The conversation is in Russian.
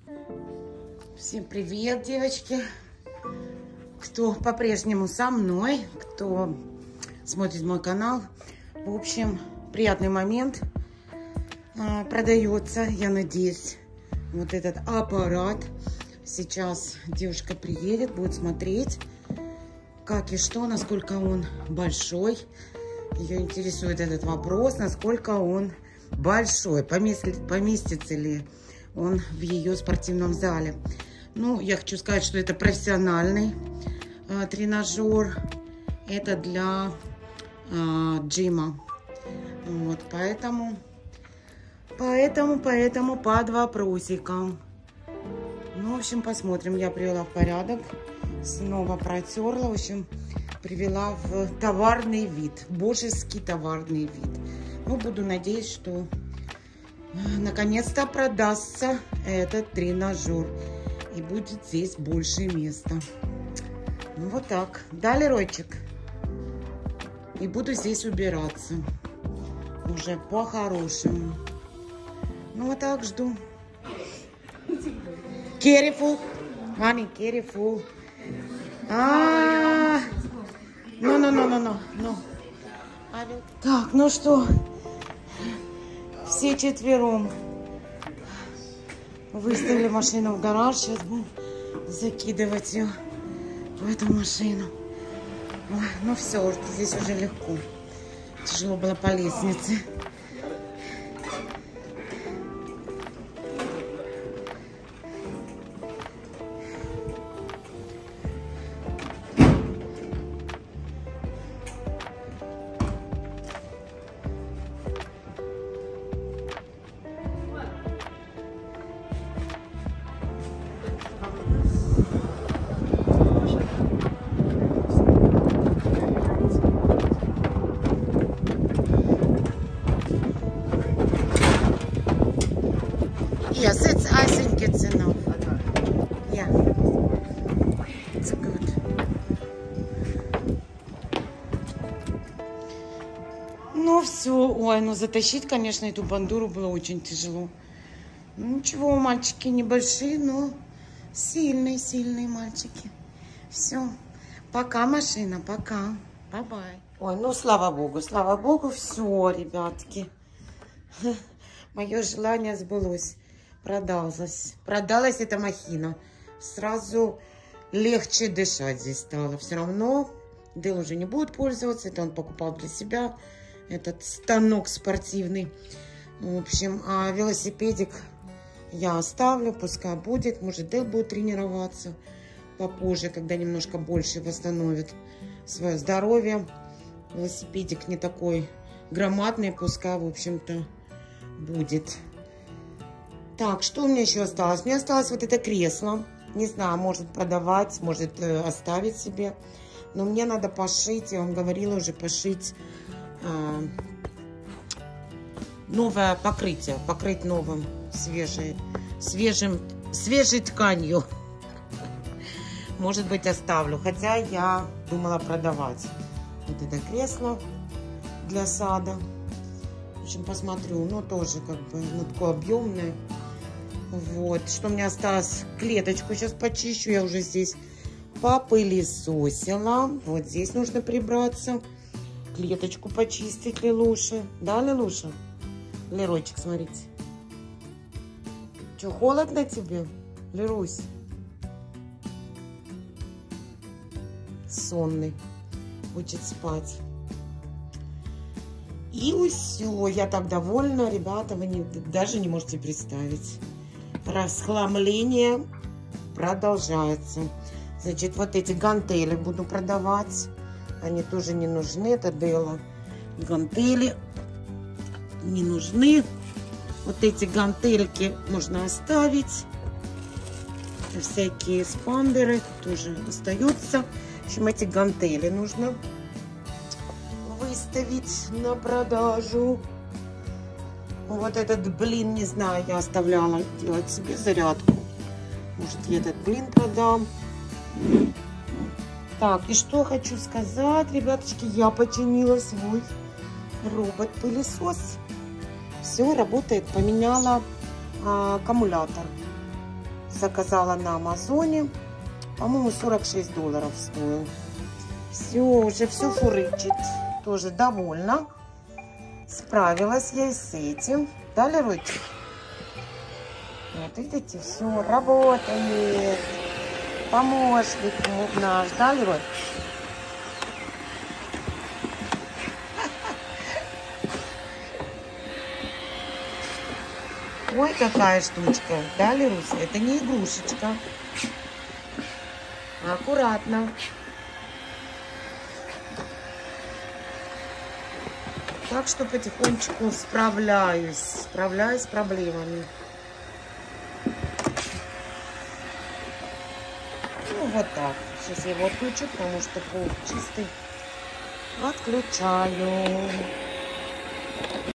Всем привет, девочки! Кто по-прежнему со мной, кто смотрит мой канал. В общем, приятный момент. Продается, я надеюсь, вот этот аппарат. Сейчас девушка приедет, будет смотреть, как и что, насколько он большой. Ее интересует этот вопрос, насколько он большой, поместится ли он в ее спортивном зале. Ну, я хочу сказать, что это профессиональный тренажер. Это для джима. Вот, поэтому под вопросиком. Ну, в общем, посмотрим. Я привела в порядок. Снова протерла. В общем, привела в товарный вид. Божеский товарный вид. Ну, буду надеяться, что наконец-то продастся этот тренажер. И будет здесь больше места. Ну, вот так. Дали ройчик. И буду здесь убираться. Уже по-хорошему. Ну, вот так жду. Careful. Honey, careful. No. Так, ну что? Все четвером выставили машину в гараж. Сейчас будем закидывать ее в эту машину. Ой, ну все, здесь уже легко. Тяжело было по лестнице. Yes, I think it's enough. Yeah, it's good. Ну все, ой, ну затащить, конечно, эту бандуру было очень тяжело. Ну, ничего, мальчики небольшие, но сильные мальчики. Все, пока, машина, пока, бай-бай. Ой, ну слава богу, все, ребятки. Мое желание сбылось. Продалась эта махина. Сразу легче дышать здесь стало. Все равно Дэл уже не будет пользоваться. Это он покупал для себя. Этот станок спортивный. В общем, а велосипедик я оставлю. Пускай будет. Может, Дэл будет тренироваться попозже, когда немножко больше восстановит свое здоровье. Велосипедик не такой громадный. Пускай, в общем-то, будет. Так, что у меня еще осталось? У меня осталось вот это кресло. Не знаю, может продавать, может оставить себе. Но мне надо пошить, я вам говорила уже, пошить новое покрытие. Покрыть новым, свежей тканью. Может быть, оставлю. Хотя я думала продавать вот это кресло для сада. В общем, посмотрю. Но тоже как бы, ну, такое объемное. Вот, что у меня осталось, клеточку сейчас почищу, я уже здесь попылесосила. Вот здесь нужно прибраться, клеточку почистить, Лилуша. Да, Лилуша? Леройчик, смотрите. Что, холодно тебе, Лерусь? Сонный, хочет спать. И все, я так довольна, ребята, вы даже не можете представить. Расхламление продолжается. Значит, вот эти гантели буду продавать. Они тоже не нужны. Это Дела. Гантели не нужны. Вот эти гантельки можно оставить. Всякие спандеры тоже остаются. В общем, эти гантели нужно выставить на продажу. Вот этот блин, не знаю, я оставляла делать себе зарядку. Может, я этот блин продам. Так, и что хочу сказать, ребяточки, я починила свой робот-пылесос. Все, работает, поменяла аккумулятор. Заказала на Амазоне. По-моему, $46 стоил. Все, уже все фурычит. Тоже довольна. Справилась я и с этим. Да, Леройчик? Вот видите, все работает. Помощник наш, да, Лерой? Ой, какая штучка, да, Леруся? Это не игрушечка. Аккуратно. Так что потихонечку справляюсь с проблемами. Ну, вот так. Сейчас я его отключу, потому что пол чистый. Отключаю.